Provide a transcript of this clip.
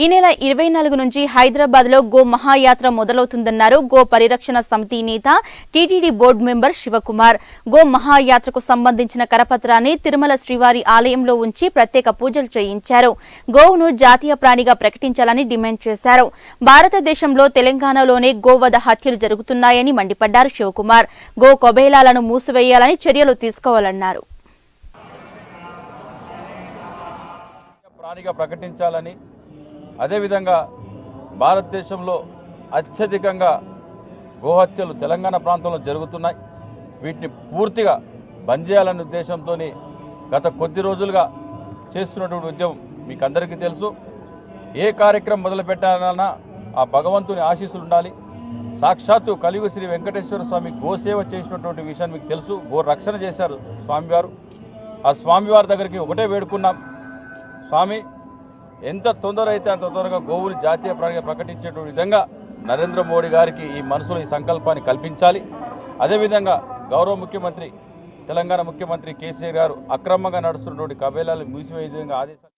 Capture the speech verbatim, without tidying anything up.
ఈ నెల ఇరవై నాలుగు నుంచి హైదరాబాద్ లో గో మహాయాత్ర మొదలవుతుందన్నారు గో పరిరక్షణ సమితి నేత టీటీడీ బోర్డు మెంబర్ శివకుమార్. గో మహాయాత్రకు సంబంధించిన కరపత్రాన్ని తిరుమల శ్రీవారి ఆలయంలో ఉంచి ప్రత్యేక పూజలు చేయించారు. గోవును జాతీయ ప్రాణిగా ప్రకటించాలని డిమాండ్ చేశారు. భారతదేశంలో తెలంగాణలోనే గోవధ హత్యలు జరుగుతున్నాయని మండిపడ్డారు శివకుమార్. గో కబేలాలను మూసివేయాలని చర్యలు తీసుకోవాలన్నారు. ప్రాణిగా ప్రకటించాలని, అదేవిధంగా భారతదేశంలో అత్యధికంగా గోహత్యలు తెలంగాణ ప్రాంతంలో జరుగుతున్నాయి. వీటిని పూర్తిగా బంద్ చేయాలనే ఉద్దేశంతో గత కొద్ది రోజులుగా చేస్తున్నటువంటి ఉద్యమం మీకు అందరికీ తెలుసు. ఏ కార్యక్రమం మొదలుపెట్టాలన్నా ఆ భగవంతుని ఆశీస్సులు ఉండాలి. సాక్షాత్తు కలియుగ శ్రీ వెంకటేశ్వర స్వామి గోసేవ చేసినటువంటి విషయాన్ని మీకు తెలుసు. గో రక్షణ చేశారు స్వామివారు. ఆ స్వామివారి దగ్గరికి ఒకటే వేడుకున్నాం, స్వామి ఎంత తొందర అయితే అంత తొందరగా గోవుని జాతీయ ప్రాణిగా ప్రకటించేటువంటి విధంగా నరేంద్ర మోడీ గారికి ఈ మనసులో ఈ సంకల్పాన్ని కల్పించాలి. అదేవిధంగా గౌరవ ముఖ్యమంత్రి తెలంగాణ ముఖ్యమంత్రి కేసీఆర్ గారు అక్రమంగా నడుస్తున్నటువంటి కబేలాలు మూసివేయ విధంగా ఆదేశాలు